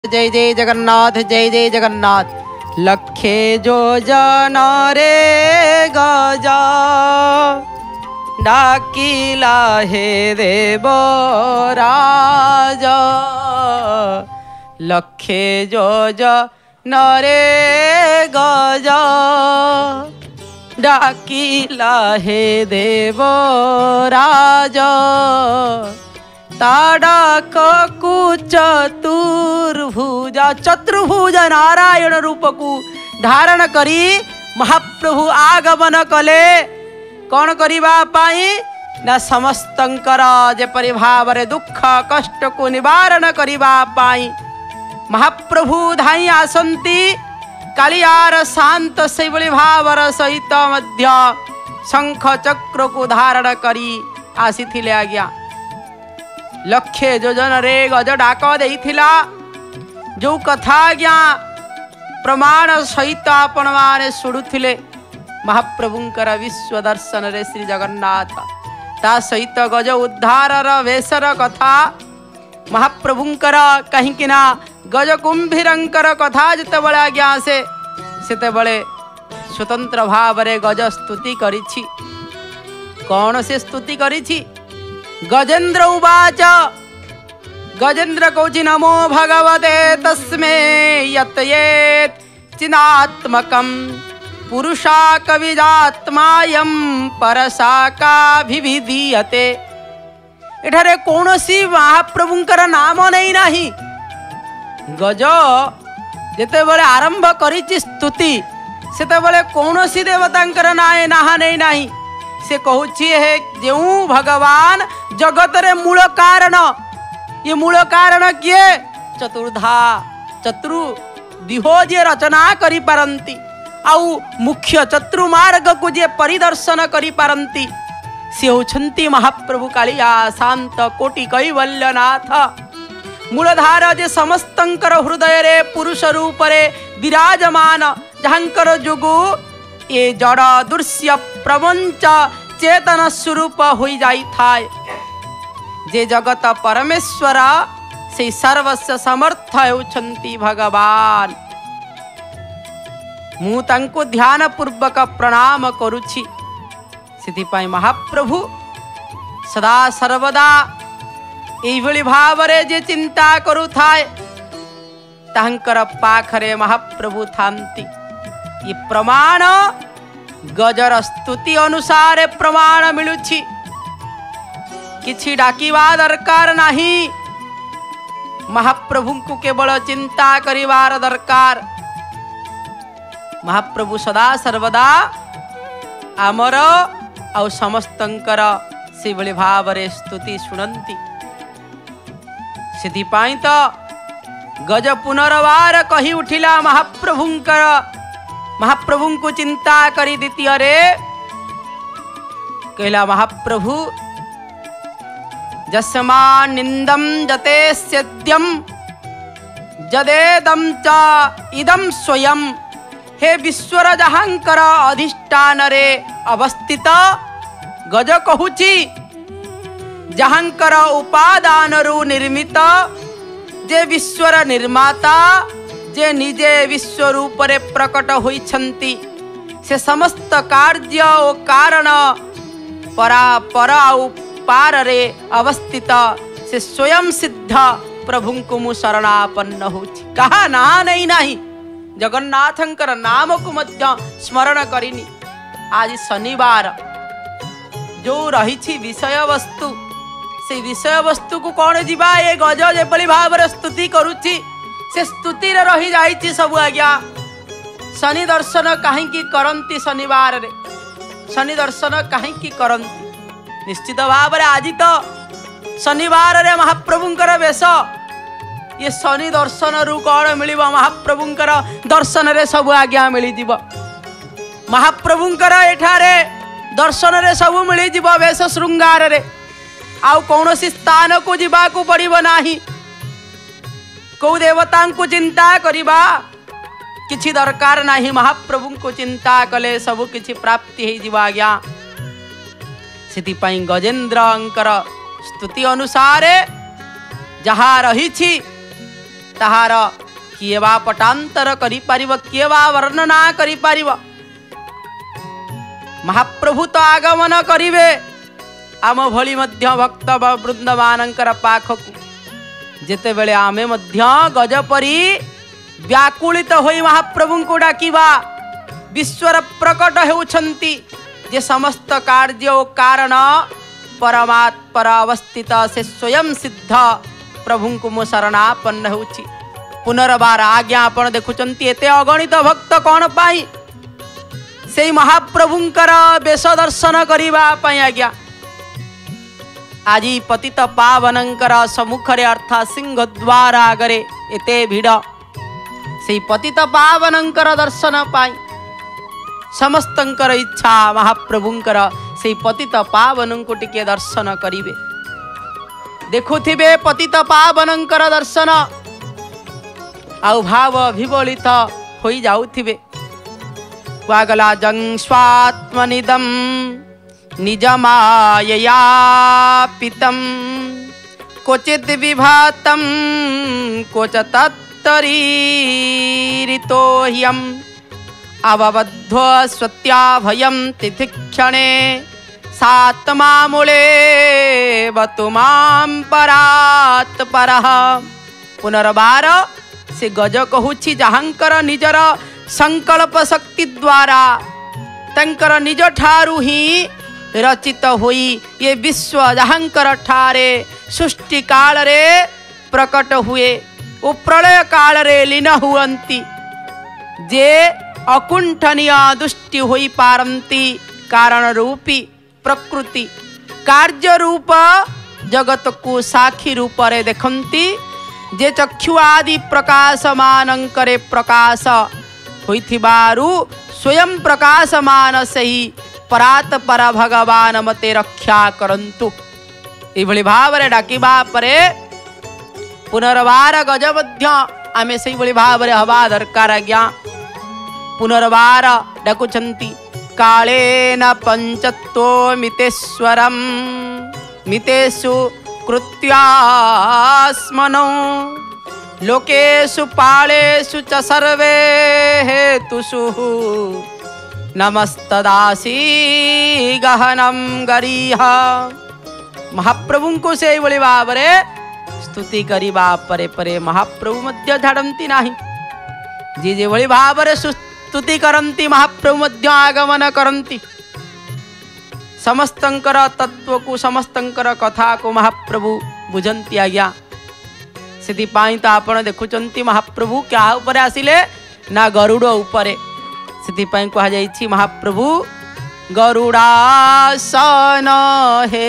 जय जय जगन्नाथ जय जय जगन्नाथ। लखे जो जन रे गजा डाकिला हे देव राज। लखे जो जन रे गजा डाकिला हे देव राज। ताड़ाकु चतुर्भुजा चतुर्भुज नारायण रूप को धारण करी महाप्रभु आगमन कले। कौन करिबा पाई ना समस्तंकर जेपरि भाव रे दुख कष्ट को निवारण करिबा पाई महाप्रभु धाई आसंती। कालियार शांत से भावर सहित मध्य शंख चक्र को धारण करी आसीथिले आज्ञा। लक्षे योजन रे गज डाक देइथिला जो कथा आज्ञा प्रमाण सहित आपण माने शुणुथिले महाप्रभुंकर विश्व दर्शन रे श्री जगन्नाथ ता सहित गज उद्धारर वेशर कथा महाप्रभुंकर कहीं ना गज कुंभीरंकर कथा जितेबले आज्ञा सेतेबले स्वतंत्र भाव रे गज स्तुति करिछि। कौन से स्तुति करिछि? गजेन्द्र उवाच गजेन्द्र कौचि नमो भगवते तस्मै यत् येत् चिदात्मकं पुरुषा कविदात्मायं परशाकाभिविधीयते। एठारे कौनसी महाप्रभुंकर नाम नहीं नाही। गज जेतेबेले आरंभ करिछि स्तुति सेतेबेले कौनसी देवतांकर नाए नाहा नहीं नाही। से कहूछि है जो भगवान जगत रे मूल कारण। ये मूल कारण किए? चतुर्धा चतुर्दिहो जे रचना करि पारंती आउ मुख्य चतुर्मार्ग को जे परिदर्शन करि पारंती से होछंती महाप्रभु कालिया शांत कोटि कैवल्यनाथ। मूलधार जे समस्तंकर हृदय रे पुरुष रूप रे विराजमान जहांकर जोगु ये जड़ दृश्य प्रपंच चेतन स्वरूप हो जाई थाए। जे जगत परमेश्वर से सर्वस्व समर्थ होछंती भगवान। मु तांको ध्यान पूर्वक प्रणाम करुछि। सिथिपाई महाप्रभु सदा सर्वदा एइभली भावरे जे चिंता करू थाए तांकर पाखरे महाप्रभु थांती। ये प्रमाण गजर स्तुति अनुसार प्रमाण मिलुछि। किछि डाकिबा दरकार नहीं। महाप्रभु को केवल चिंता करिवार दरकार। महाप्रभु सदा सर्वदा आमर आ समस्तंकर से भली भावरे स्तुति शुणंती। सिथिपाई तो गज पुनर्वार कही उठिला महाप्रभुंकर महाप्रभु को चिंता करी द्वितीय रे कहला महाप्रभु जस्मान निंदम जते सद्यम जदेदम च इदम स्वयं। हे विश्वर जहांकर अधिष्ठान रे अवस्थित गज कहूची जहांकर उपादान रु निर्मित जे विश्वर निर्माता जे निजे विश्व रूप रे प्रकट होइछंती से समस्त कार्य ओ कारण परा पर आउ पार रे अवस्थित से स्वयं सिद्ध प्रभु को मु शरणापन्न होछि। कहा ना नहीं नाही जगन्नाथंकर नाम को मध्य स्मरण करिनी। आज शनिवार जो रही विषय वस्तु से विषय वस्तु को कौन जीवा ये गज जेपली भाव स्तुति करुछि से स्तुति रे रही जाइछि सब आज्ञा। शनि दर्शन कहीं करंती शनिवार रे शनि दर्शन कहीं करंती। निश्चित भाव रे आज तो शनिवार रे महाप्रभुंकर वेश। ये शनि दर्शन रु कौन मिलिबो? महाप्रभुंकर दर्शन रे सब आज्ञा मिली जीव। महाप्रभुंकर एठारे दर्शन रे सब मिली जीव वेश श्रृंगार रे। आउ कौनसी स्थान को जीवा को पड़िबो नाही। कौ देवता को चिंता करिबा किछि दरकार नाही। महाप्रभु को चिंता कले सब किछि प्राप्ति हे जीवा आज्ञा। सिथिपाई गजेन्द्रंकर स्तुति अनुसार जहाँ रही ताहार किए बा पटांतर करि पारिब, किए बा वर्णना करि पारिब। महाप्रभु तो आगमन करिवे आम भली मध्य भक्त वृंद मानकर पाखकु, जेते बेले आमे मध्य गजपरी व्याकुलित होई महाप्रभु को डाकिबा। विश्वर प्रकट हेउछंती जे समस्त कार्य और कारण परमात्पर अवस्थित से स्वयं सिद्ध प्रभु को मो शरणापन्न होउछि। पुनर्बार आज्ञा आपण देखुचंती एते अगणित भक्त कौन पाई से महाप्रभुंकर वेश दर्शन करिबा पई आज्ञा। आज पतित पावनंकर सम्मुखरे अर्थात सिंह द्वार आगरे एते भिड़ से पतित पावनंकर दर्शन पाई समस्तंकर इच्छा महाप्रभुंकर से पतित पावन को टिके दर्शन करिवे। देखुथिबे पतित पावनंकर दर्शन आउ भाव विवलित होई जाउथिबे। क्वागला जं स्वात्मनिदं निजमायया पितं क्वचिद् विभातं क्वच तत्तरीरितो ह्यम् अवबद्ध स्वत्या भयं तिथिक्षणे सात्मा मूले बतु मां परात् परः। पुनर्बार से गज कहूछि जहांकर निजर संकल्प शक्ति द्वारा तंकर निज ठारू ही रचित होई ये विश्व जहांकर ठारे सृष्टि काल रे प्रकट हुए ओ प्रलय काल रे लीन हुअंती जे अकुंठनीय दुष्टि होई पारंती कारण रूपी प्रकृति कार्य रूप जगत को साक्षी रूप रे देखंती जे चक्षु आदि प्रकाशमानंकरे प्रकाश होइथिबारु स्वयं प्रकाशमान सही परात पर भगवान मते रक्षा करंतु। एभली भाव रे डाकिबा परे पुनर्बार गज मध्य आमे सही भली भाव रे हवा दरकार आज्ञा। पुनर्बार डाकुचंती कालेन पंचत्तो मितेश्वरम मितेषु कृत्यास्मनो लोकेषु पालेषु च सर्वे हेतुषु नमस्तदासी गहनम गरीह। महाप्रभु को से बोली भावरे स्तुति करिबा परे परे महाप्रभु मध्य झाड़ती नाही। जी जे बोली भावरे स्तुति करंती महाप्रभु मध्य आगमन करंती। समस्तंकर तत्व को समस्तंकर कथा को महाप्रभु बुझंती आज्ञा। से तो आपण देखुचंती महाप्रभु क्या ऊपर आसिले ना गरुड़ उपरे। से कहा जाइछि महाप्रभु गरुड़ासन हे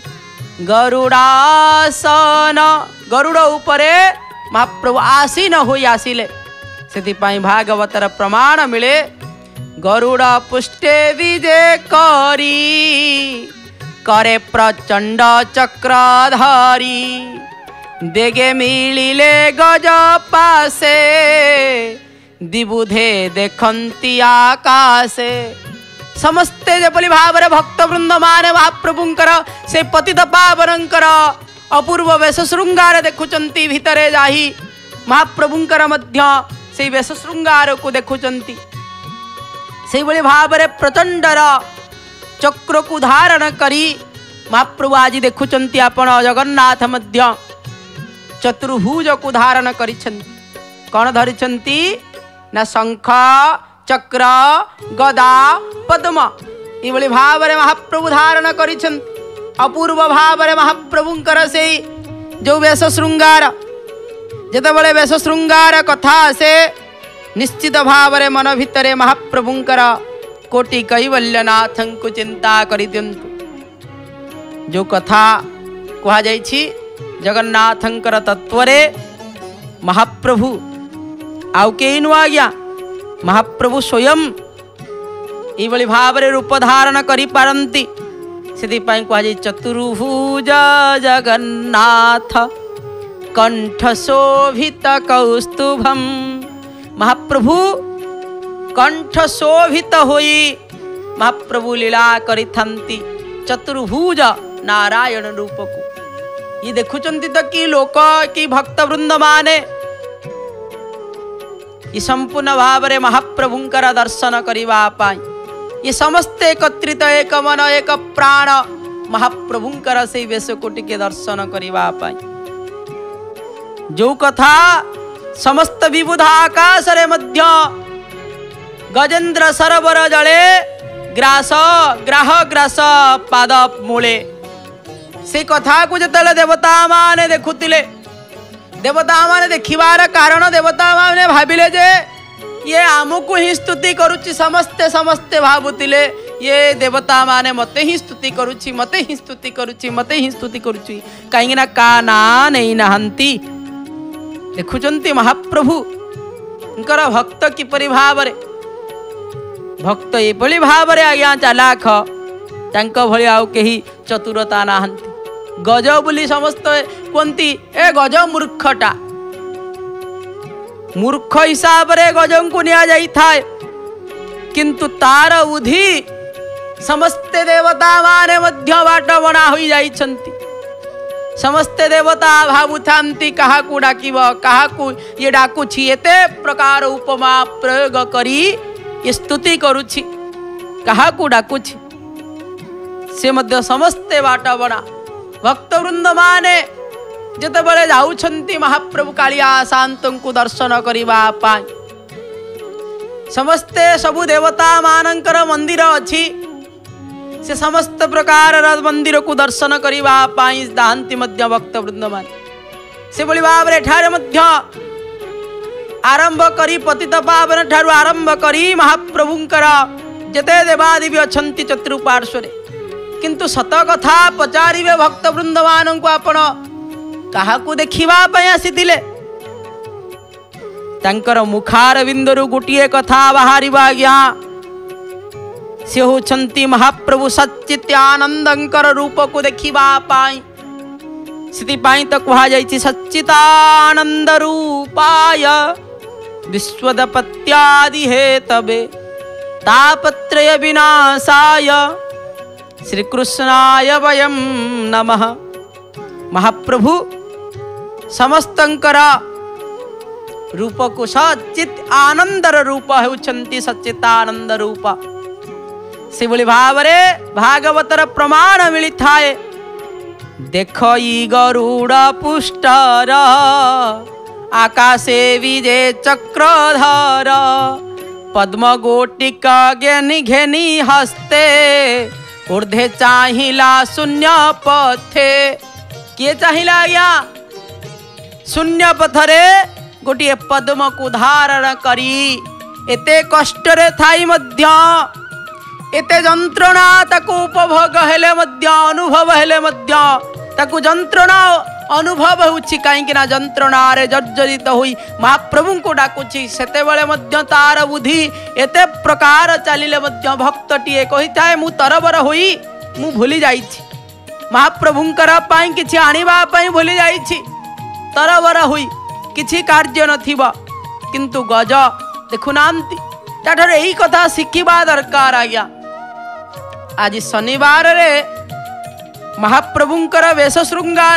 गरुड़ासन गरुड़ उपरे महाप्रभु आसीन होई आसिले। से भागवतर प्रमाण मिले गरुड़ पुष्टे विजे करी करे प्रचंड चक्रधारी देगे मिलिले गज पासे दिबुधे देखंती आकाशे। समस्ते जेपली भावरे भक्त वृंद माने महाप्रभुंकर से पतित पावनंकर अपूर्व वेश श्रृंगार देखुचंती। भितरे जाही महाप्रभुंकर मध्य से वेश श्रृंगार को देखुचंती। से भावरे प्रचंडर चक्र को धारण करी महाप्रभु आज देखुचंती। आपण जगन्नाथ मध्य चतुर्भुज को धारण करिछंती। कौन धरिछंती ना शंख चक्र गदा पद्म ये भावरे महाप्रभु धारण करिछंती। अपूर्व भावरे महाप्रभुंकर से जो वेश श्रृंगार जेतेबेले वेश श्रृंगार कथा से निश्चित भावरे मन भितरे महाप्रभुंकर कोटि कैवल्यनाथं को चिंता करि दियंतु। जो कथा कहा जाइछि जगन्नाथंकर तत्वरे महाप्रभु आउ केई नु आज्ञा महाप्रभु स्वयं ये भावरे रूप धारण करि पारंती। से कहा जाए चतुर्भुज जगन्नाथ कंठ शोभित कौस्तुभम। महाप्रभु कंठ शोभित होई महाप्रभु लीला करिथंती चतुर्भुज नारायण रूप को। ये देखुचंती तो कि लोक कि भक्त वृंद माने ये संपूर्ण भाव में महाप्रभुंकर दर्शन करने ये समस्ते एकत्रित एक मन एक प्राण महाप्रभुंकर से वेशकोटी के दर्शन करने जो कथा समस्त विबुध आकाश रे मध्य गजेन्द्र सरोवर जले ग्रास ग्राह ग्रास पाद मूले से कथा को जिते देवता माने देखुतिले देवता माने देखिबार कारण देवता माने भाबिले जे ये आमको ही स्तुति करुच्ची समस्ते समस्ते भावुतिले ये देवता माने मते ही स्तुति करुच्ची मते ही स्तुति करुच्ची मते ही स्तुति करुच्ची कहीं ना का ना नहीं नहंती देखुचंती महाप्रभु उनकर भक्त किपरि भाव रे भक्त एभली भाव रे आज्ञा चालाख तांको भली आउ केही चतुरता नाहंती गज बोली समस्त कहती ए गज मूर्खटा मूर्ख हिसाब रे गजं को निया जाई थाए किंतु तार उधी समस्ते देवता माने मध्य बाट बना होई जाइछंती समस्ते देवता भावुथांती कहा को डाकिब कहा को ये डाकुछि एते प्रकार उपमा प्रयोग करी ये स्तुति करुछि कहा को डाकुछि से मध्य समस्ते बाट बना भक्त वृंद माने जते बळे जाउछंती महाप्रभु कालिया शांत को दर्शन करिबा पाई समस्ते सबु देवता मानकर मंदिर अछि से समस्त प्रकार मंदिर को दर्शन करिबा पाई दांति मध्य भक्त वृंद मान से बଳି भाव रे ठारे मध्य आरंभ करी पतित पावन ठारू आरंभ करी महाप्रभुंकर जते देवादेवी अछंती चतुर्पार्श्वरे किंतु सत कथा पचारिबे भक्त वृंद मान को आपण कहा को देखिबा पय आसीतिले तांकर मुखार बिंदरु गोटिए कथा बाहरिबा आज्ञा से होछंती महाप्रभु सच्चित्यानंदंकर रूप को देखिबा पाई सिति पाई तो कहा जाइछि सच्चितानंद रूपाय विश्वदपत्यादि हेतवे तापत्रय विनाशाय श्री कृष्णाय वयं नमः महाप्रभु समस्तंकर रूप को सच्चित आनंदर रूप होउछंती सच्चितानंद रूप से भली भाव रे भागवतर प्रमाण मिली थाए देख ई गरुड़ पुष्टर आकाशे विजे चक्रधर पद्म गोटिका घेनी घेनी हस्ते ऊर्ध्वे चाहिला शून्य पथे किए चाहिला आज्ञा शून्य पथरे गोटे पद्म को धारण करी एते कष्ट रे थाई मध्य एते जंत्रणा ताकू उपभोग हेले मध्य अनुभव हेले मध्य ताकू जंत्रणा अनुभव होउछि काहेकि ना जंत्रणा रे जर्जरित होई महाप्रभु को डाकुछि सेते बेले मध्य तार बुद्धि एते प्रकार चलिले मध्य भक्तटिए कहिताए मु तरबर होई मु भूली जाइछि महाप्रभुंकर पाई किछि आनिबा पाई भूली जाइछि तरबर होई किछि कार्य नथिबा किंतु गज देखुनांती ताठर एही कथा शिखिबा दरकार आज्ञा आज शनिवार रे महाप्रभुंकर वेश श्रृंगार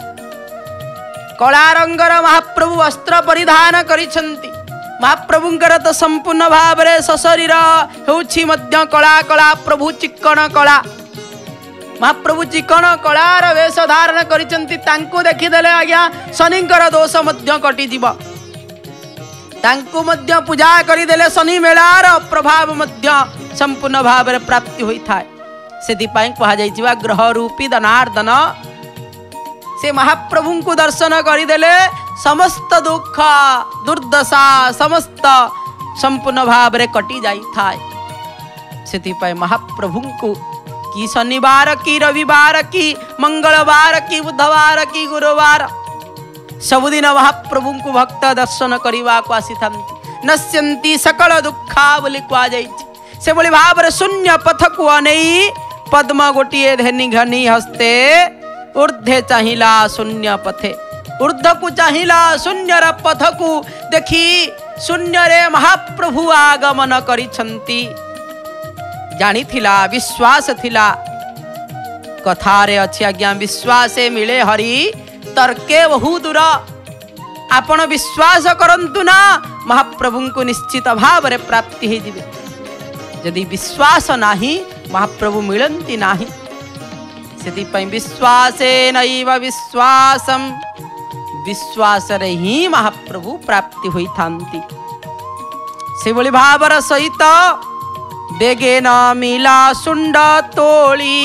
कला रंगर महाप्रभु वस्त्र परिधान करिछंती महाप्रभुंकर तो संपूर्ण भाव रे सशरीर होउछि मध्य कला कला प्रभु चिक्कण कला महाप्रभु चिकन कलार वेश धारण करिछंती तांको देखिदेले आज्ञा शनिंकर दोष मध्य कटि जीव तांको मध्य पूजा करिदेले शनि मेलार प्रभाव मध्य संपूर्ण भाव रे प्राप्ति होई थाए सेति पाई कहा जाइछिबा ग्रह रूपी दनार्दन से महाप्रभु को दर्शन करिदेले समस्त दुख दुर्दशा समस्त संपूर्ण भाव रे कटि जाई थाए सेति पाई महाप्रभु को की शनिवार की रविवार की मंगलवार की बुधवार की गुरुवार सबुदिन महाप्रभु को भक्त दर्शन करने को आसी नश्यंती सकल दुखा बोली कह से बोली भाव शून्य पथ को अनेई पद्म गोटिए धेनी घनी हस्ते ऊर्ध्वे चाहिला शून्य पथे ऊर्ध्व को चाहिला शून्य पथ को देखी शून्य रे महाप्रभु आगमन करिछंती जानी थिला विश्वास थिला कथारे अच्छी आज्ञा विश्वासे मिले हरि तर्के बहु दूर आपण विश्वास करंतु ना महाप्रभु को निश्चित भाव रे प्राप्ति हे दिबे। यदि विश्वास नाही महाप्रभु मिलंती नाही। सेति पई विश्वासे नैव विश्वासम, विश्वास रे ही महाप्रभु प्राप्ति होई थांती। से बोली भावर सहित बेगे न मिला सुंड तोली,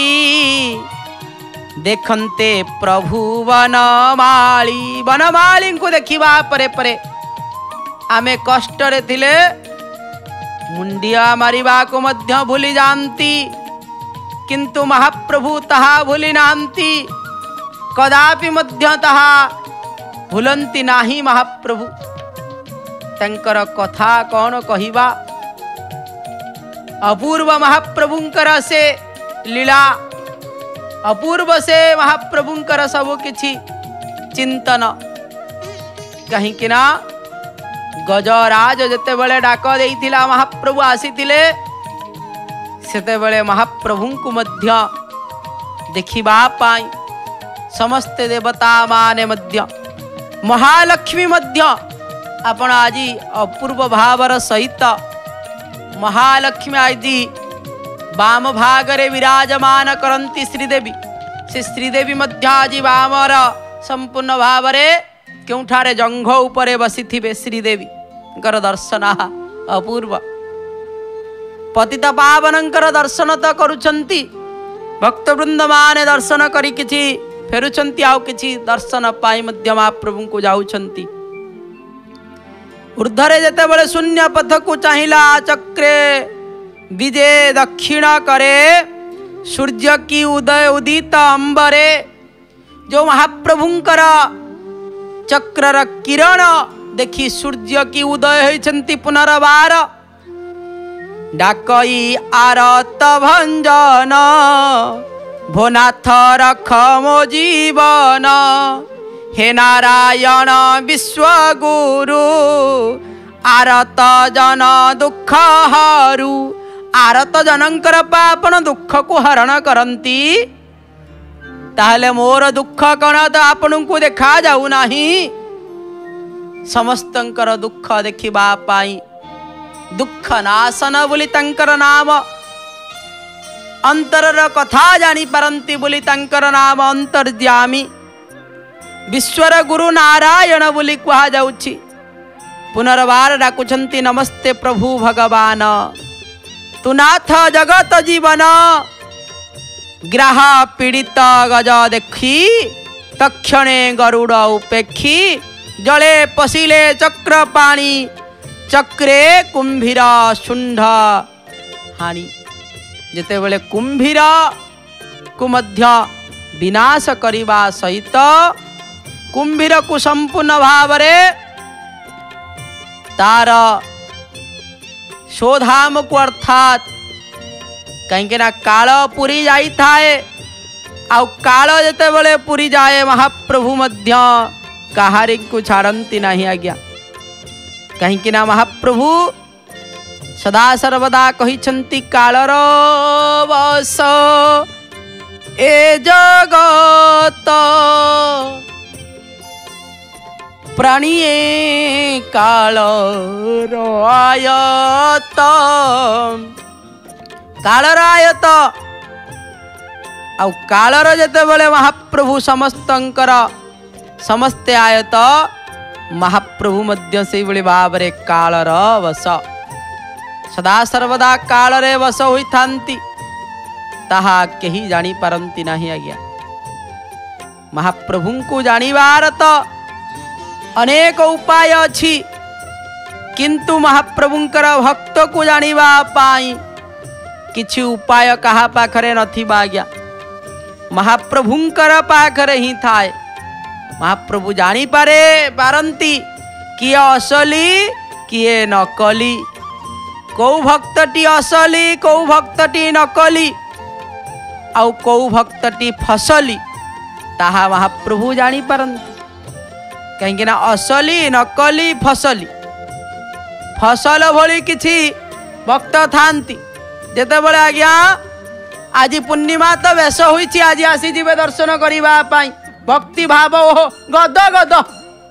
देखते प्रभु वनमाली। वनमाली को देखिबा परे परे आमे कष्ट रे थिले मुंडिया मारिबा को मध्य भूली जानती, किंतु महाप्रभु तहा भूली नांती। कदापि मध्य तहा भूलंती नाही महाप्रभु। तंकर कथा कौन कहिबा, अपूर्व महाप्रभुंकर से लीला, अपूर्व से महाप्रभुंकर सब किछि चिंतन। कहीं कि ना गजराज जते बळे डाक देइथिला महाप्रभु आसीथिले, सेते बळे महाप्रभु को मध्य देखिबा पाई समस्त देवता माने मध्य, महालक्ष्मी मध्य आपण आजी अपूर्व भावर सहित महालक्ष्मी आजी वाम भागरे विराजमान करंती श्रीदेवी। से श्रीदेवी मध्य आजी वामर संपूर्ण भावरे केउठारे जंघ उपरे बसी थिबे श्रीदेवी कर दर्शन अपूर्व। पतित पावनंकर दर्शन तो करुछंती, भक्तवृंद माने दर्शन करी किछि फेरुछंती, आउ किछि दर्शन पाई मध्य महाप्रभु को जाउछंती। ऊर्धरे जेते बळे शून्य पथ को चाहिला चक्रे विजे दक्षिण करे, सूर्य की उदय उदित अंबरे। जो महाप्रभुंकर चक्रर किरण देखी सूर्य की उदय होइछंती पुनर्बार। डाकई आरत भंजन भोनाथ रख मो जीवन, हे नारायण विश्वगुरु आरत जन दुख हरू। आरत जनंकर पापन दुख को हरण करंती, ताहले मोर दुख कण तो आपन को देखा जाऊ नाही। समस्तंकर दुख देखिबा पाई दुख नाशन बोली तंकर नाम, अंतरर कथा जानी पारंती बोली तंकर नाम अंतर्यामी। विश्वर गुरु नारायण बोली कहा जाउछि। पुनर्बार डाकुछंती नमस्ते प्रभु भगवान, तु नाथ जगत जीवन। ग्राह पीड़ित गज देखी तक्षणे गरुड़ उपेक्षी, जले पशिले चक्र पाणी चक्रे कुंभीर शुंढ हाणी। जेते बेले कुंभीर को मध्य विनाश करिबा सहित कुंभीर को संपूर्ण भावरे तार शोधाम को अर्थात कहीं ना काल पुरी जाई थाए। आउ काल जेते बेले पुरी जाए महाप्रभु मध्य कहारी को छाड़ती नहीं आज्ञा। कहीं ना महाप्रभु सदा सर्वदा कहिछंती कालर बस ए जगत, प्राणीए कालर आयत। कालर आयत आउ कालर जेते बेले महाप्रभु समस्तंकर समस्ते आयत, महाप्रभु मध्य से बड़ी भावरे कालर वश। सदा सर्वदा कालरे वश होई थांती, ताहा केही जानी पारंती नहीं आज्ञा। महाप्रभु को जानिबार तो अनेक उपाय अछि, किंतु महाप्रभुंकर भक्त को जानिबा पाई किछि उपाय कहा पाखरे नथिबा आज्ञा। महाप्रभुंकर पाखरे ही थाए। महाप्रभु जानी पारे पारंती किए असली किए नकली, कौ भक्तटी असली कौ भक्तटी नकली आउ कौ भक्तटी फसली, ताहा महाप्रभु जानी पारंती। कहीं ना असली नकली फसली फसल भली किछि भक्त थांती। जेते बळे आज्ञा आज पूर्णिमा तो बेश होईछि, आज आसी जिवे दर्शन करिबा पाई भक्ति भाव गद गद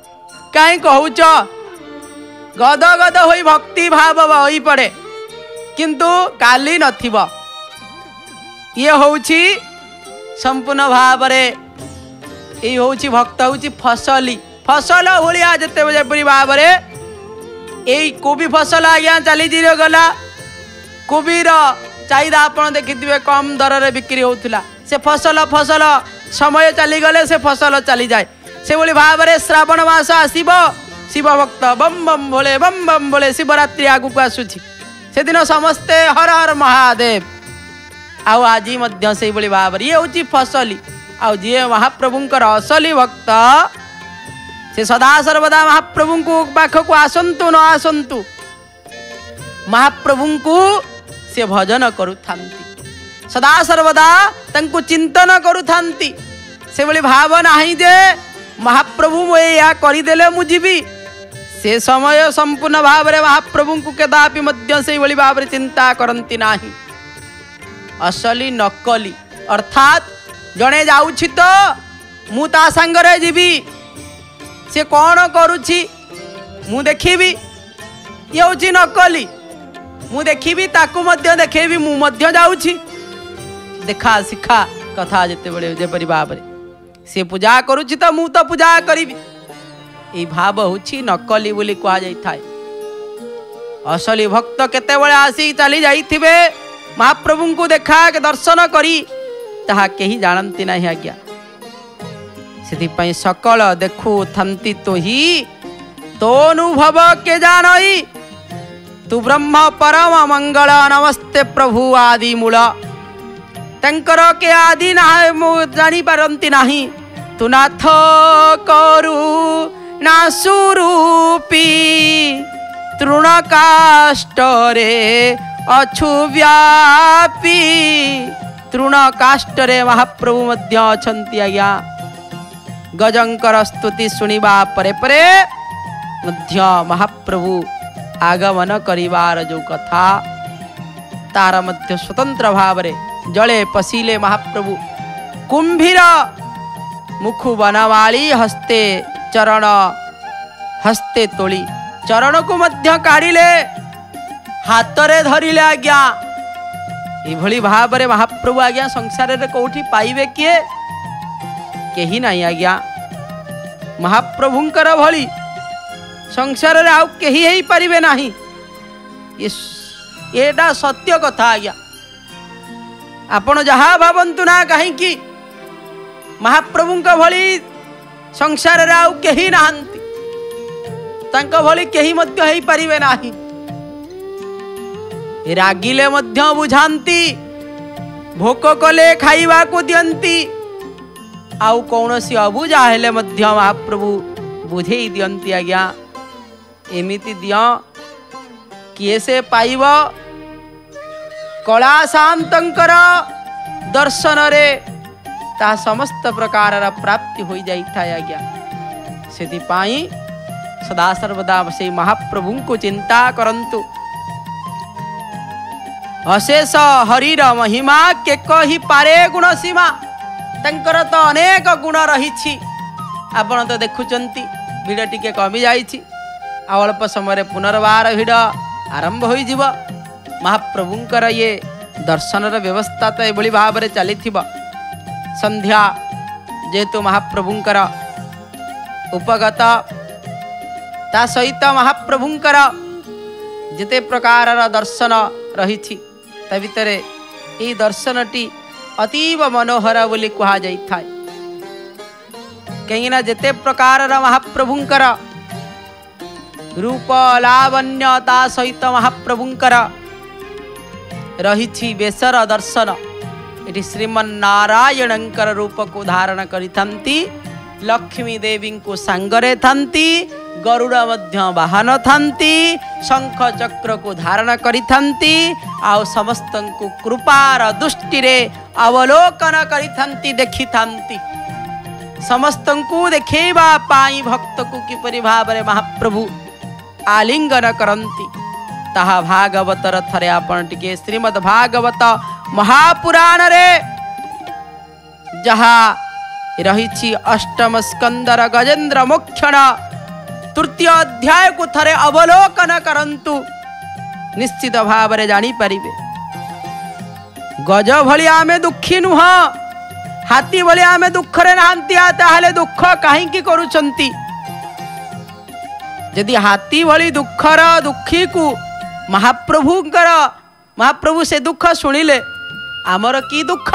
कहीं कहूच गद गद होई भक्ति भाव होई पड़े किंतु काली नथिब ये होउची संपूर्ण भाव ये होउची भक्त होउची फसली फसल भलिया जिते भाव यही कोबी फसल आज्ञा चली गला कोबीर चाहिदा आपन देखिथिबे कम दर रे बिक्री होउथला से फसल समय चली गले से फसल चली जाए से बोली भाव श्रावण मास आसीब शिव भक्त बम बम बोले शिवरात्रि आगु को आसुची से दिन समस्ते हर हर महादेव आउ आज मध्य से बोली भाव ये होची फसली आउ जी महाप्रभुंकर असली भक्त से सदा सर्वदा महाप्रभु को पाख को आसंतु न आसंतु महाप्रभु को से भजन करुथांती सदा सर्वदा तंकु चिंतन करुथांती से बोली भाव नाही जे महाप्रभु मु या करिदेले मु जीवी से समय संपूर्ण भाव रे महाप्रभु को कदापि मध्य से बोली भाव रे चिंता करंती नाही असली नकली अर्थात जणे जाउछि तो मु ता संगरे जीवी से कौन करुछि मु देखिबी ये होछि नकली मु देखिबी ताकू मध्य देखेबी मु मध्य जाउछि देखा शिखा कथा जेते बड़े जेपरि भाव रे से पूजा करुछि तो मु तो पूजा करिबी ए भाव होछि नकली बोली कहा जाई थाए असली भक्त केते बळे आसी चली जाइथिबे महाप्रभु को देखा के दर्शन करी ताहा केही जानंती नाही आज्ञा से सकल देखु थंती तो ही तो अनुभव के जानई तू ब्रह्म परम मंगल नमस्ते प्रभु आदि मूल तंकर के आदि ना जानी पारंती नाही तू नाथ करू ना सुरूपी तृण काष्टरे अछु व्यापी तृण काष्टरे महाप्रभु मध्य अछंती आज्ञा गजंकर स्तुति सुनिबा परे परे मध्य महाप्रभु आगमन करिवार जो कथा तार मध्य स्वतंत्र भाव रे जले पशिले महाप्रभु कुंभीर मुखु बनवाली हस्ते चरण हस्ते तोली चरण को मध्य काढ़िले हाथ रे धरिले आज्ञा एभली भाव रे महाप्रभु आज्ञा संसार रे कोठी पाइबे किए केही नहीं आज्ञा महाप्रभुंकर भली संसार रे आउ केही हेई परिबे नाही एटा सत्य कथा आज्ञा आपण जहा भावंतु ना कहीं कि महाप्रभुंक भली संसार रे आउ केही नाहंती तांक भली केही मध्य हेई परिबे नाही रागिले मध्य बुझांती भोक कले खाइबा को दियंती आउ कौनसी अबुझा हेले मध्य महाप्रभु बुझे दियंती आज्ञा एमिति दिय किए से पाइब कला शांतंकर दर्शन रे ता समस्त प्रकार प्राप्ति हो जाई था आज्ञा सेति पाई सदा सर्वदा से महाप्रभु को चिंता करंतु अशेष हरिर महिमा के कही पारे गुण सीमा तंकर तो अनेक गुण रही आपण तो देखुचंती भिड़ टिके कमी जाइछि अल्प समय पुनर्बार भिड़ आरंभ हो जीव महाप्रभुंकर ये दर्शन व्यवस्था तो एभली भाव में चली संध्या जेतु महाप्रभुंकर उपगत ता सहित महाप्रभुंकर जिते प्रकार दर्शन रही ता भितरे ये दर्शनटी अतीव मनोहर बोली कहा जाई थाए कहीं जेते प्रकार महाप्रभुंकर रूप लावण्यता सहित महाप्रभुंकर रही बेसर दर्शन ये श्रीमन्नारायणंकर रूप को धारण करिथंती लक्ष्मी देवी को सांगरे थांती गरुड़ मध्य वाहन थांती शंख चक्र को धारण करिथंती आउ समस्त को कृपार दृष्टि रे अवलोकन करिथंती देखिथंती समस्त को देखेबा पाई भक्त को किपरि भाव रे महाप्रभु आलिंगन करंती ताहा भागवतर थरे आपण टिके श्रीमद् भागवत महापुराण रे जहा रही अष्टम स्कंदर गजेन्द्र मोक्षण तृतीय अध्याय को थरे अवलोकन करंतु निश्चित भाव रे जानी परिबे। गज भली आमे दुखी नुह, हाथी भली आमे दुख रे नांती आता हले दुख काहे की करूचंती। यदि हाथी भली दुखर दुखी को महाप्रभु से दुख शुणिले आमर की दुख।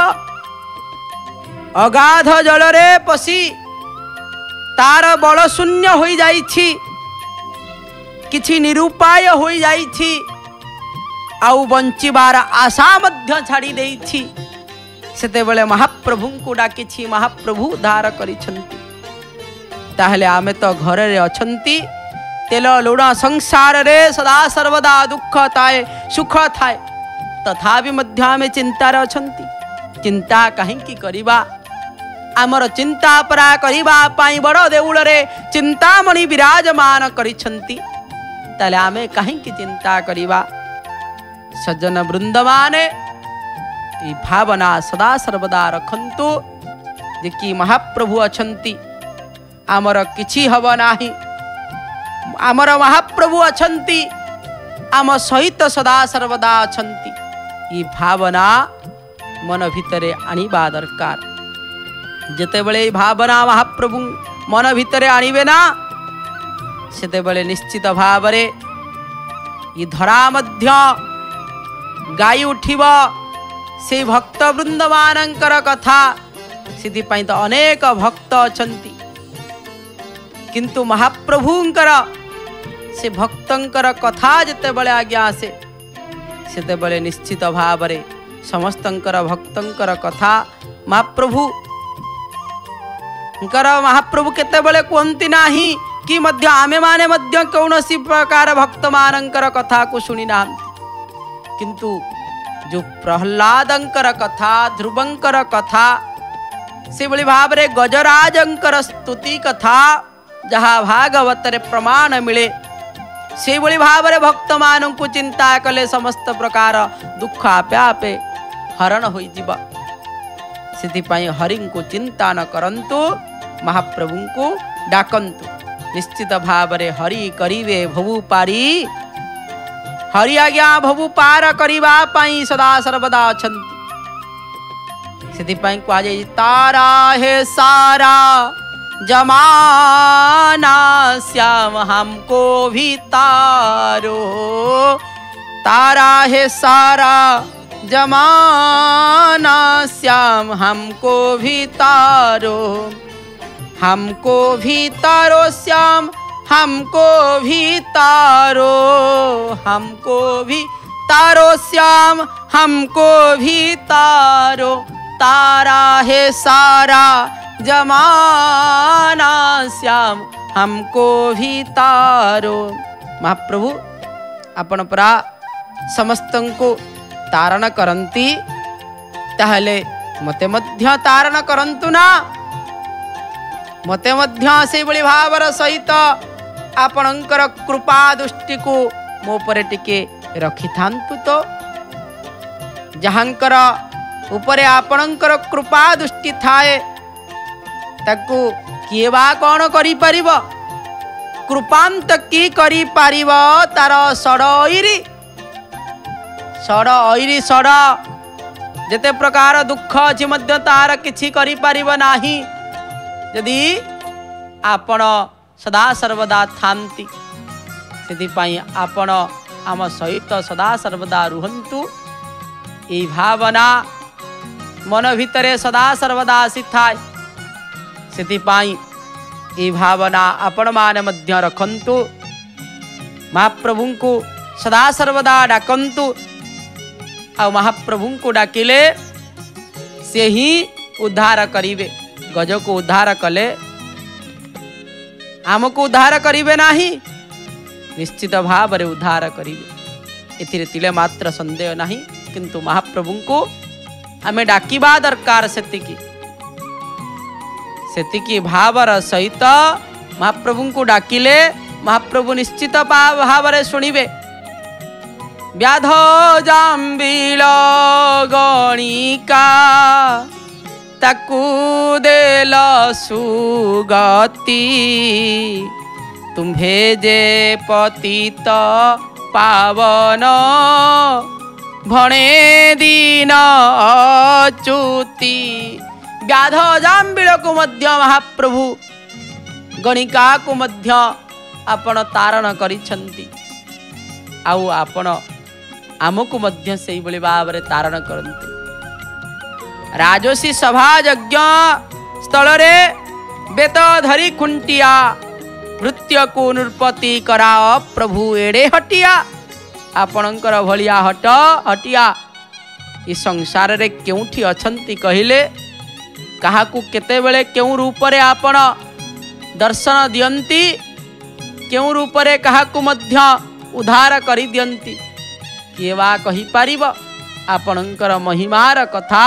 अगाध जल रे पशी तार बल शून्य हो जाइछि, किछि निरुपाय हो जाइछि, आउ बंचिबार आशा मध्य छाड़ी देइछि। सेतेबेले महाप्रभु को डाकिछि, महाप्रभु उद्धार करिछन्ति। ताहले आमे तो घर रे अछन्ति, तेल लुण संसार रे सदा सर्वदा दुख थाए सुख थाए, तथापि मध्य आमे चिंतार अछन्ति। चिंता काहेकि करिबा, आमर चिंता परा करिबा पाई बड़ देउल रे चिंतामणि विराजमान करिछन्ति। ताले आमे काहेकि चिंता करिबा। सज्जन वृंद माने ई भावना सदा सर्वदा रखन्तु जे कि महाप्रभु अछन्ति, आमर किछि हब नाही। आमर महाप्रभु अछन्ति, आम सहित सदा सर्वदा अछन्ति। ई भावना मन भितरे आनिबा दरकार। जेतेबेले भावना महाप्रभु मन भितरे आनिबे ना, सेतेबेले निश्चित भाव रे ई धरा मध्य गाई उठिब से भक्त वृंद मानकर कथा। सिद्धि पाई तो अनेक भक्त अछन्ति, किंतु महाप्रभुंकर से भक्तंकर कथा जेतेबेले आज्ञा आसे, सेतेबेले निश्चित भाव रे समस्तंकर भक्तंकर कथा महाप्रभु केतेबेले कहती नाही कि मध्य आमे माने मध्य कौनसी प्रकार भक्त मानकर कथा को शुणी ना। किंतु जो प्रहलादंकर कथा, ध्रुवंकर कथा, से बड़ी भाव रे गजराजंकर स्तुति कथा जहाँ भागवत रे प्रमाण मिले, से बड़ी भाव रे भक्त मानू को चिंता कले समस्त प्रकार दुख आपे आपे हरण होई जिबा। सिद्धिपाई हरि को चिंता न करंतु, महाप्रभु को डाकंतु। निश्चित भाव रे हरि करिवे भवु पारी, हरि आज्ञा भवु पार करिबा पाई सदा सर्वदा अछंति। सिद्धिपाई को आज तारा है सारा जमाना श्याम हमको भी तारो, तारा है सारा जमाना श्याम हमको भी तारो, हमको भी तारो श्याम हमको भी तारो, हमको भी तारो श्याम हमको भी तारो, तारा है सारा जमाना श्याम हमको भी तारो। महाप्रभु आपण परा समस्तन को तारण करंती, ताहले मते मध्य तारण करंतु ना। मते मध्य से बड़ी भावर सहित आपणकर कृपा दृष्टि को मो परे टिके रखि थांतु। तो जहांकर उपरे आपणकर कृपा दृष्टि थाए ताकू किए बा कौन करि परिब। कृपांत की करि परिब तार सड़ईरी सड़ ऐरी सड़ जेते प्रकार दुख अछि मध्य तार किछि करि परिब नाही। यदि आपण सदा सर्वदा थांती, सेथिपाई आपण आम सहित सदा सर्वदा रुहंतु। ए भावना मन भितरे सदा सर्वदा आसीथाय, सेथिपाई ए भावना आपण माने मध्य रखंतु। महाप्रभु को सदा सर्वदा डाकंतु। आ महाप्रभु को डाकिले से ही उद्धार करिवे। गज को उद्धार कले आमको उद्धार करिवे नाही, निश्चित भाव रे उद्धार करिवे। एथिरे तिले मात्र संदेह नाही। किंतु महाप्रभु को आमे डाकिबा दरकार। सेतिकी भावर सहित महाप्रभु को डाकिले महाप्रभु निश्चित भाव रे सुनिबे। व्याध जाम्बिल गणिका ताकू देल सुगति, तुम्भे जे पतित पावन भणे दीन अच्युति। व्याध जाम्बिल को मध्य महाप्रभु गणिका को मध्य आपण तारण करिछंती आउ आपण आमको मध्य सेही भली भाबरे तारण करंती। राजसी सभा यज्ञ स्थल रे बेत धरी खुंटिया नृत्य को नृपति करा प्रभु एड़े हटिया। आपणकर भलिया हटिया ई संसार रे केउठी अछंती कहिले काहाकू केते बेले केउ रूप रे आपण दर्शन दियंती केउ रूप रे काहाकू मध्य उद्धार करि दियंती किए वा कहि पारिबो। आपणकर महिमार कथा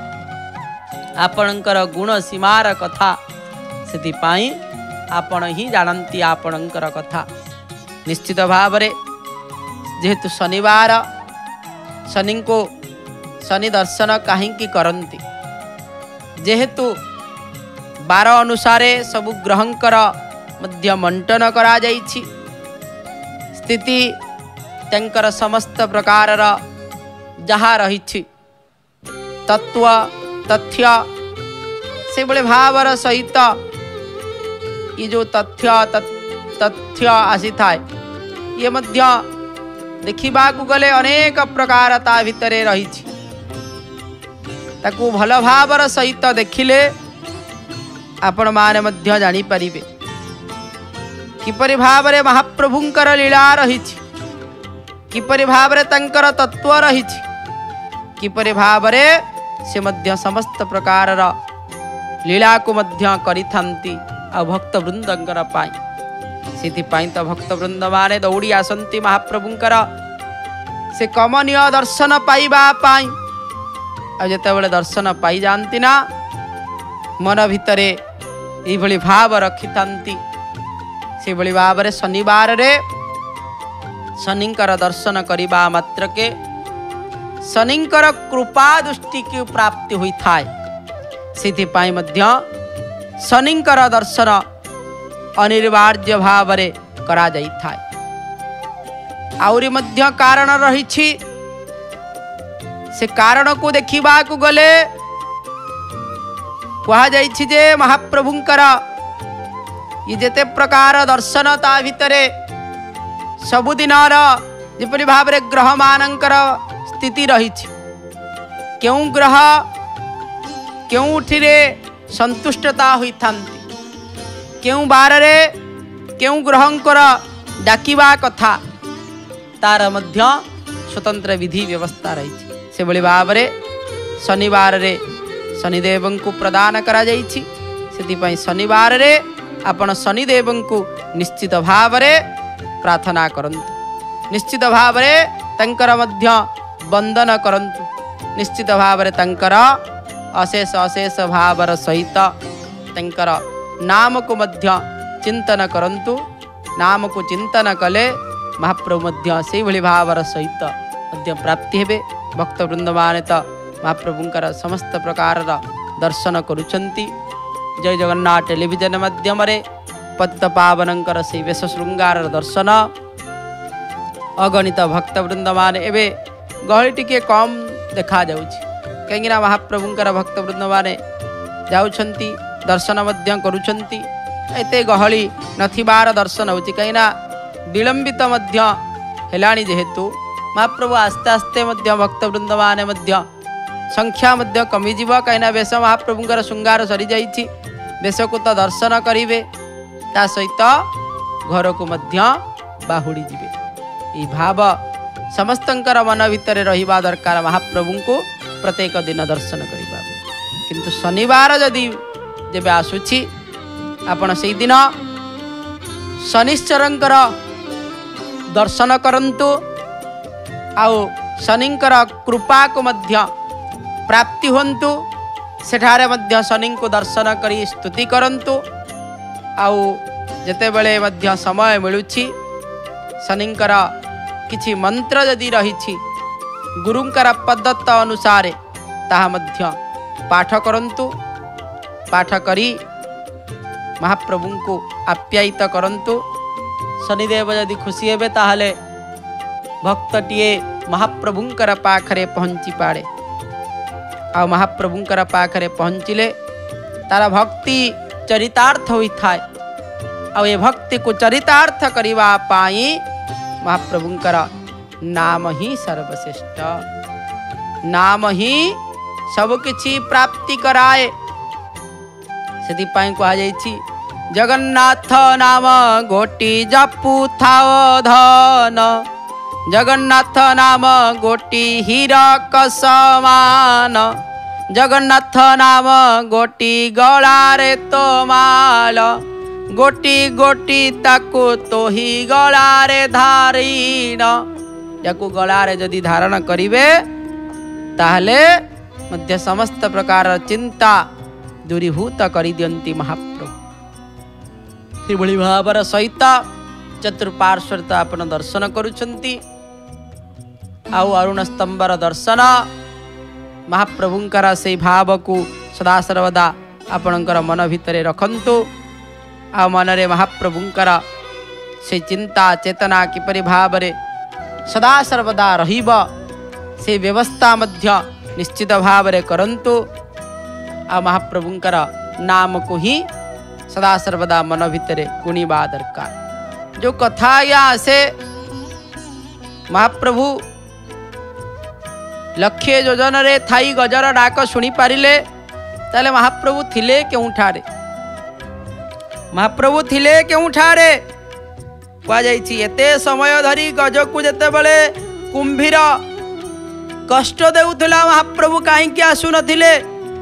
आपणकर गुण सीमार कथा सेति पाई आपण ही जानती आपणकर कथा। निश्चित भाव रे जेहेतु शनिवार शनि को शनि दर्शन कहीं करती जेहेतु 12 अनुसारे सबु ग्रहंकर मध्य मंटन करा जाइछि। स्थिति तंकर समस्त प्रकार जहा रही तत्व तथ्य से बड़े भावर सहित ये जो तथ्य आसी थाए ये मध्य देखा गले अनेक प्रकार ता भितरे रही ताकू भल भावर सहित देखिले आपण माने मध्य जानी परिबे किपरि भावरे महाप्रभुंकर लीला रही किपरि भावरे तंकर तत्व रही किपरि भावरे से मध्य समस्त प्रकार लीला को मध्य करिथांती आ भक्त वृंदंकर पाई सेति पाई तो भक्त वृंद माने दौड़ी आसंती महाप्रभुंकर से कमनीय दर्शन पाइबा पाई। आ जेते बेले दर्शन पाई जानती ना मन भितरे एई भली भाव रखिथांती से भली भाव रे शनिवार रे शनिंकर दर्शन करिबा मात्र के शनिंकर कृपा दृष्टि की प्राप्ति हुई थाए। सेति पाई मध्य शनिंकर दर्शन अनिवार्य भाव रे करा जाई थाए। आउरी मध्य कारण रही से कारण को देखिबा को गले कहा जाइछि जे महाप्रभुंकर ये जेते प्रकार दर्शन ता भितरे सबुदिनर जेपरि भाव रे ग्रह मानंकर स्थिति रही क्यों ग्रह क्यों संतुष्टता हुई थांती क्यों बार रे क्यों ग्रहंकर डाकिबा कथा तार मध्य स्वतंत्र विधि व्यवस्था रही से भली भाव रे शनिवार रे शनिदेव को प्रदान करा जाइछि। सेतिपई शनिवार रे आपण शनिदेव को निश्चित भाव रे प्रार्थना करंतु निश्चित भाव रे तंकर मध्य वंदन करंतु निश्चित भाव रे तंकर अशेष अशेष भावर सहित तंकर नाम को मध्य चिंतन करंतु। नाम को चिंतन कले महाप्रभु मध्य से भली भावर सहित मध्य प्राप्ति हेबे। भक्त वृंद माने तो महाप्रभुंकर समस्त प्रकार दर्शन करुचंती। जय जगन्नाथ टेलीविजन माध्यम रे पतित पावनंकर से वेश श्रृंगार दर्शन अगणित भक्त वृंद माने एबे गहली टिके कम देखा जाउछि कहीं महाप्रभुंकर भक्त वृंद माने जाउछंती दर्शन मध्य करुछंती। एते गहली नथिबार दर्शन होछि कहीं विलंबित मध्य हेलाणी जेहेतु महाप्रभु आस्ते आस्ते मध्य भक्त वृंद माने मध्य संख्या मध्य कमिजिव कहीं वेश महाप्रभुंकर श्रृंगार सरी जाइछि वेश को तो दर्शन करिवे ता सहित घर को मध्य बाहुड़ी जिवे। ई भाव समस्तंकर मन भितर रहिबा दरकार महाप्रभु को प्रत्येक दिन दर्शन करिबा। किंतु शनिवार जदि जेबे आसुछि आपण सेई दिन शनिश्चरंकर दर्शन करंतु आउ शनिंकर कृपा को मध्य प्राप्ति होंतु सेठारे मध्य शनि को दर्शन करी स्तुति करंतु। आउ जेते बेले मध्य समय मिलुछि शनिंकर किछि मंत्र यदि रही गुरुंकर पद्धत अनुसारे ताहा मध्य पाठ करंतु। पाठ करी महाप्रभु को आप्यायित करंतु शनिदेव जदि खुशी हेबे ताहले भक्तटीए महाप्रभुंकर पाखरे पहुँची पाड़े आ महाप्रभुंकर पाखरे पहुँचिले तार भक्ति चरितार्थ होता है आ ये भक्ति को चरितार्थ करने पाई महाप्रभुंकर नाम ही सर्वश्रेष्ठ नाम ही सबकिछि प्राप्ति कराए से कहा जगन्नाथ नाम गोटी जपु थाओ धन जगन्नाथ नाम गोटी हीरक समान जगन्नाथ नाम गोटी गलारे तो माल गोटी गोटी ताकू तो ही गलारे धारीन याकू गलारे जदि धारण करिवे ताहले मध्य समस्त प्रकार चिंता दूरीभूत करि दियंती महाप्रभु सेभଳି भावर सहित चतुर्पार्श्वर आपण दर्शन करुछंती आउ अरुण स्तंभर दर्शन महाप्रभुंकर से भाव को सदा सर्वदा आपणकर मन भितरे रखंतु आ मनरे महाप्रभुंकर से चिंता चेतना किपरि भावरे सदा सर्वदा रहिब से व्यवस्था मध्य निश्चित भावरे करंतु आ महाप्रभुंकर नाम को ही सदा सर्वदा मन भितरे गुणिबा दरकार जो कथा या से महाप्रभु लक्षे योजन रे थाई गजर डाक शुणी पारिले ताले महाप्रभु थिले केउठारे महाप्रभु थिले केउठारे कह जाइछि एते समय धरी गज को जते बेले कुंभीर कष्ट देउथला महाप्रभु काहे के आसु नथिले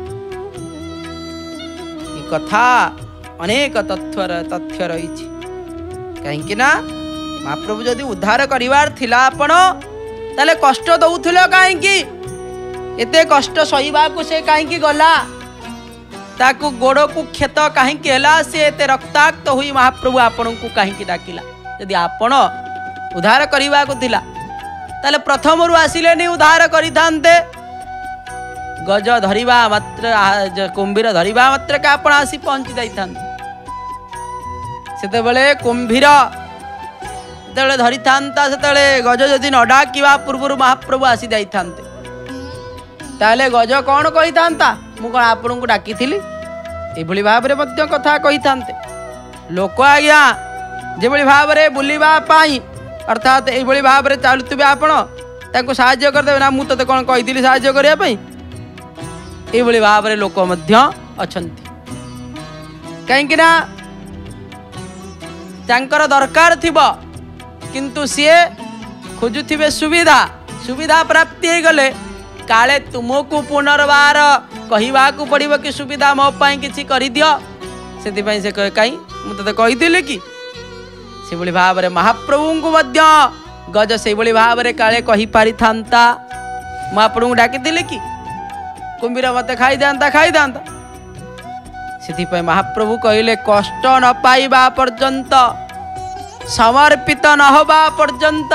ई कथा अनेक तथ्य रही कहीं ना महाप्रभु जदि उद्धार करिवार थिला आपण ताले कष्ट दउथिलो काहे एते कष्ट सहीबा को से काहे गला ताकू गोड़ को क्षत काहे हैला से एते रक्ताक्त हुई महाप्रभु आपण को काहे डाकिला यदि आपण उद्धार करिवा को थिला ताले प्रथम रु आसिले नि उद्धार करिथांते गज धरिबा मात्र कुंभीर धरिबा मात्र का आपण आसी पहुंची जाइथांते सेतेबेले कुंभीर जेतेबेले धरी थांता सेतेबेले गज जदि न डाकिबा पूर्व महाप्रभु आसी जाइथांते ताले गज कौन कही थांता मु कौन आपन को डाकी थिली एभली भाबरे मध्य कथा कही थांते लोक आज्ञा जेभली भाबरे बुलिबा पाई अर्थात एभली भाबरे चालुतबे आपण ताको सहाय्य कर देबे ना मु तते कौन कहिथिली सहाय्य करिया पई एभली भाबरे लोक मध्य अछंती काहेकि ना तांकर दरकार थिबो किंतु सी खोजुथिबे सुविधा सुविधा प्राप्ति हो गले काले तुमको पुनर्बार कहवा को पड़ो कि सुविधा मो पाई किछि करि दियो सेति से कहे कहीं मुझे कही कि से भाव में महाप्रभु को मध्य गज से भाव में काले कही पारि थांता मु आपन को डाकी कि कुंभीर मत खाई दाता से महाप्रभु कहले कष्ट न पाइबा पर्यंत समर्पित न होबा पर्यंत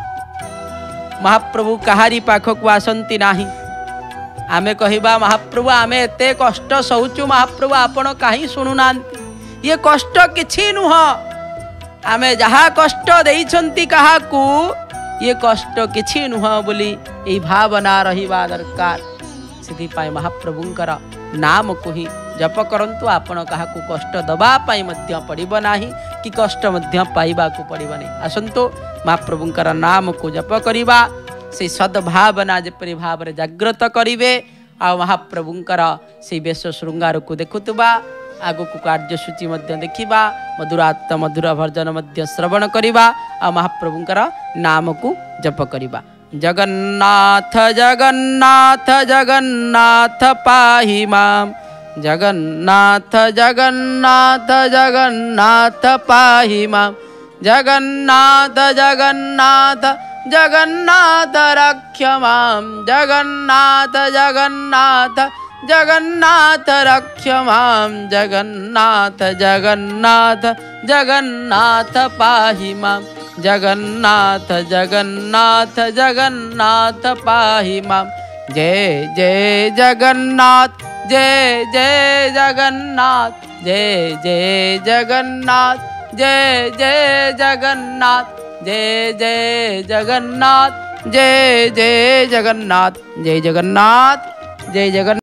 महाप्रभु कहारी पाखक आसंती नाही आमे कहिबा महाप्रभु आमे एते कष्ट सौचु महाप्रभु आपण काहे सुनुना ये कष्ट किछि नुह आमे जहा कष्ट देइछंती काहाकू ये कष्ट किछि नुह बोली ए भावना रहिबा दरकार सिद्धि पाए महाप्रभुंकर नाम को ही जप करंतु आपण काहाकू कष्ट दबा पाई मध्य पड़िबो नाही कि कष्ट मध्य पाइबा को पड़िबो नहीं आसंतो महाप्रभुंकर नाम को जप करिबा से सद्भावना जेपरि भाव में जागृत करिवे आ महाप्रभुंकर से वेश श्रृंगार को देखुतबा आगु को कार्यसूची मध्य देखिबा मधुरात्म मधुर भजन मध्य श्रवण करिबा आ महाप्रभुंकर नाम को जप करिबा जगन्नाथ जगन्नाथ जगन्नाथ पाहि माम जगन्नाथ जगन्नाथ जगन्नाथ पाहि माम जगन्नाथ जगन्नाथ जगन्नाथ रक्ष माम जगन्नाथ जगन्नाथ जगन्नाथ रक्ष माम जगन्नाथ जगन्नाथ जगन्नाथ पाहि माम जगन्नाथ जगन्नाथ जगन्नाथ पाहि माम जय जय जगन्नाथ जय जय जगन्नाथ जय जय जगन्नाथ जय जय जगन्नाथ, जय जय जगन्नाथ, जय जय जगन्नाथ, जय जगन्नाथ, जय जगन्नाथ।